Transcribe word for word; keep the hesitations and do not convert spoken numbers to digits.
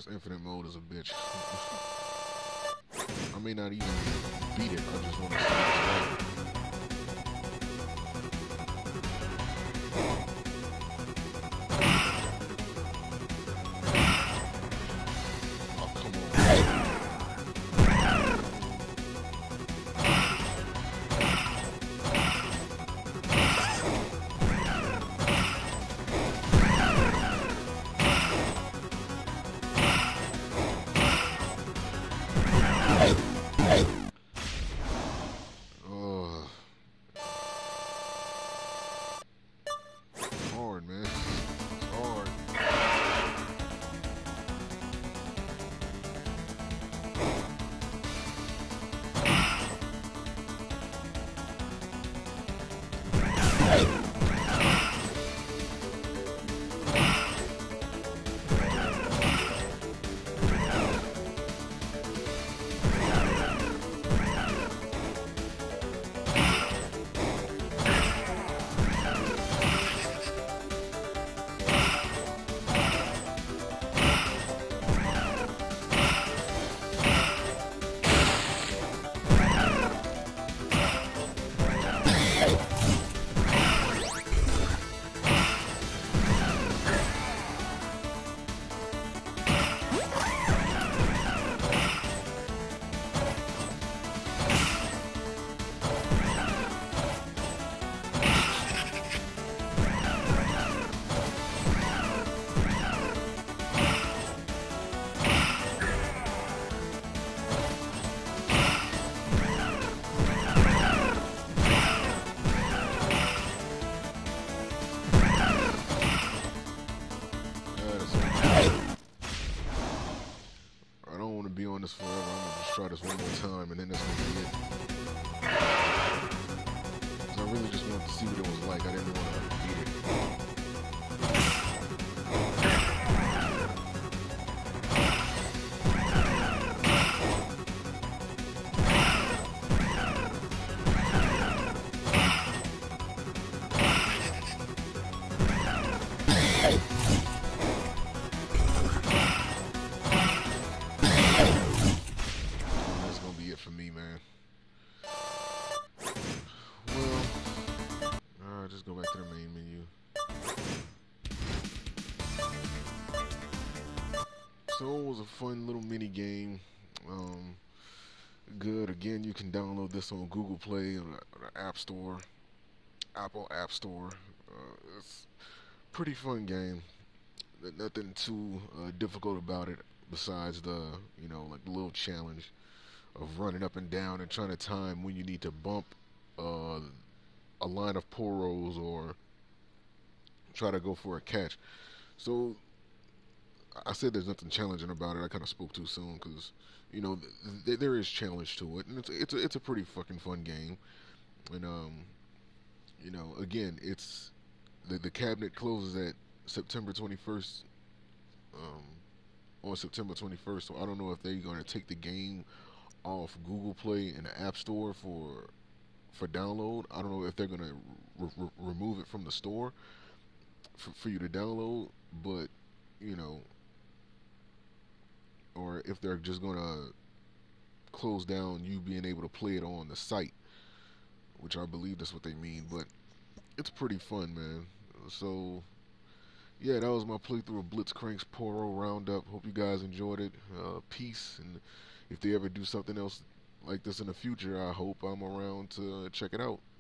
this infinite mode is a bitch. I may not even beat it. I just want to see what's like. Oh, come on. Ugh. Hard, man. It's hard. Yeah, that's it. I don't want to be on this forever. I'm gonna just try this one more time, and then that's gonna be it. 'Cause I really just wanted to see what it was like. I didn't want to beat it. And that's gonna be it for me, man. Well, alright, just go back to the main menu. So it was a fun little mini game. Um, good. Again, you can download this on Google Play or the, or the App Store, Apple App Store. Uh, it's a pretty fun game. Th- Nothing too uh, difficult about it besides the, you know, like the little challenge of running up and down and trying to time when you need to bump uh, a line of poros or try to go for a catch. So I said there's nothing challenging about it. I kind of spoke too soon because you know th- th- there is challenge to it, and it's it's a, it's a pretty fucking fun game. And um, you know, again, it's the the cabinet closes at September twenty-first. Um, on September twenty-first, so I don't know if they're going to take the game off Google Play and the App Store for for download. I don't know if they're going to re- re- remove it from the store for, for you to download, but you know, or if they're just going to close down you being able to play it on the site, which I believe that's what they mean. But it's pretty fun, man. So yeah, that was my playthrough of Blitzcrank's Poro Roundup. Hope you guys enjoyed it. Uh, peace, and if they ever do something else like this in the future, I hope I'm around to check it out.